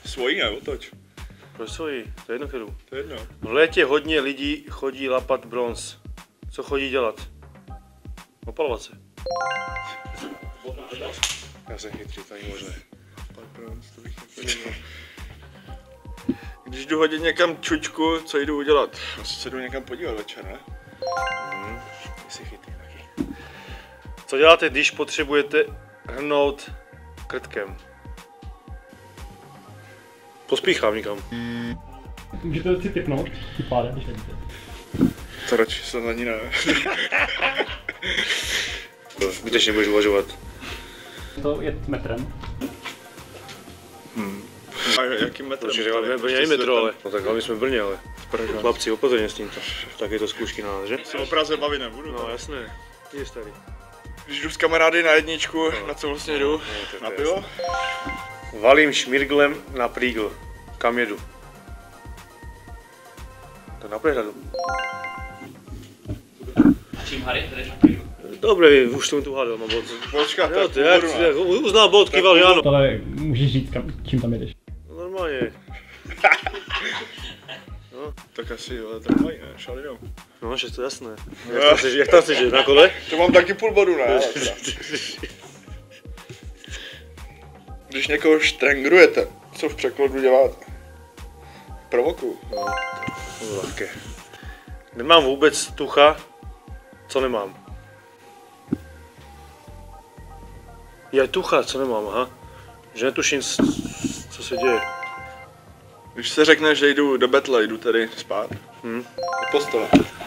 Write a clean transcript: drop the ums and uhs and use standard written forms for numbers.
Svojí ne, otoč. Proč svojí? To je jedno, kterou. To je jedno. V létě hodně lidí chodí lapat bronz. Co chodí dělat? Opalovat se. Já jsem chytrý, to není možné. Když jdu hodit někam čučku, co jdu udělat? Asi se jdu někam podívat večer, ne? Jsi chytrý taky. Co děláte, když potřebujete hrnout krtkem? Pospíchám někam. Můžete si tipnout, tím pádem, když nevíte. To radši se ani ne. Zbytečně budeš uvažovat. To je metrem. A jakým metrem? Protože máme v Brně i metro, ale. No tak my jsme v Brně, ale. Chlapci, opozorně s tímto. Tak je to zkoušky na nás, že? Se o Praze bavit nebudu. No jasné. Je starý. Když jdu s kamarády na jedničku, na co vlastně jdu? Na pivo? Valím šmirglem na prýgl. Kam jedu? To na prehradu. A čím Harry, jdeš na prýgl? Dobrý, už jsem tu hádal, mám bod. Počkat, Jo, tak ty, jak uznal bod, kýval, že ano. Ale můžeš říct, čím tam jedeš. No, normálně. tak asi, ale tak mají, ne? Šalinou. No, že to jasné. Jak tam chceš jít, na kole? To mám taky půl bodu, ne? Když někoho štrengrujete, co v překladu děláte? Provokuju. No, to bylo lehké. Nemám vůbec tucha, co nemám. Je tucha, co nemám, aha. Že netuším, co se děje. Když se řekne, že jdu do betle, jdu tedy spát. Do postele.